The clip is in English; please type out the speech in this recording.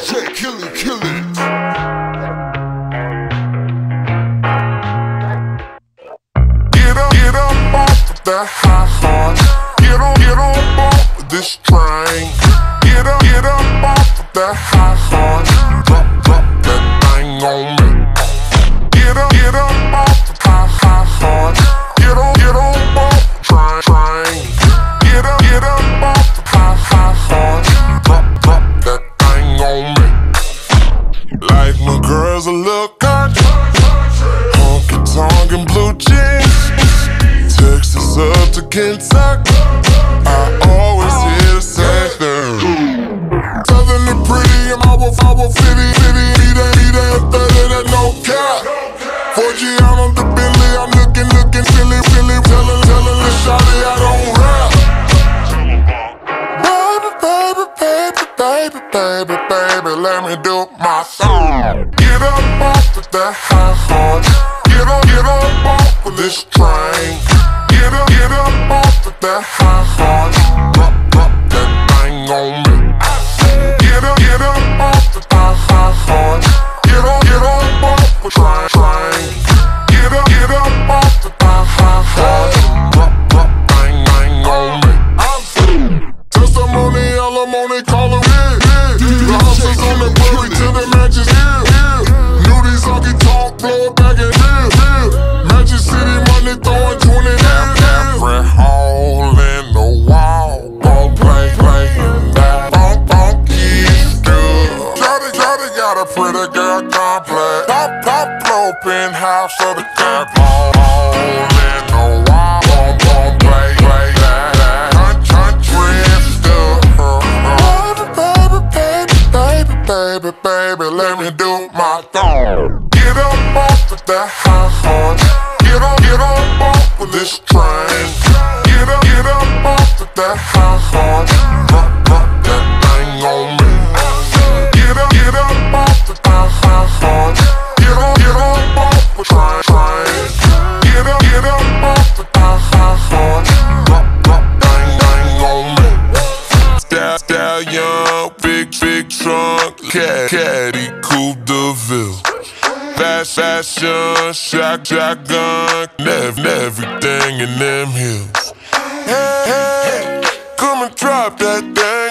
DJ KileKillit. Get up off of that high horse. Get on board with this train. Get up off of that high horse. Drop that thing on me. Get up off the high horse. Get on board train. Get up off the high horse. Drop that thing on me. Like my girls a little country, honky tonk and blue jeans. Texas up to Kentucky, I always hear the same thing. Southern and pretty, and I will fitty. He ain't 30, that no cap. 4G out on the Bentley, I'm looking silly. Tellin' the shawty I don't rap. Baby, let me do my song. Get up off of that high horse. Get up off of this train. Get up off of that high horse. Drop that thing on me. Get up off the high horse. Get on off the train. Get up off the high horse. Drop thing on me. Testimony, alimony, call it the hustlers on the prairie till the matches here. Knew these honky tonk, blow it back in here. Magic City money throwing 20 every hole in the wall. Gon' play that funky stuff. Shawty got a pretty girl complex. Top flow penthouse of the cap. Hole in the wall. Gon' play that country stuff. Baby, let me do my thing. Get up off of that high horse. Get on off with this train. Get up off of that high horse. Drop that thing on me. Get up off the high horse. Get on off with train. Get up off the high horse. Drop thing on me. Stallion, big trunk, caddy, coupe de ville. Fashion, shotgun, everything in them hills. Hey, come and drop that thing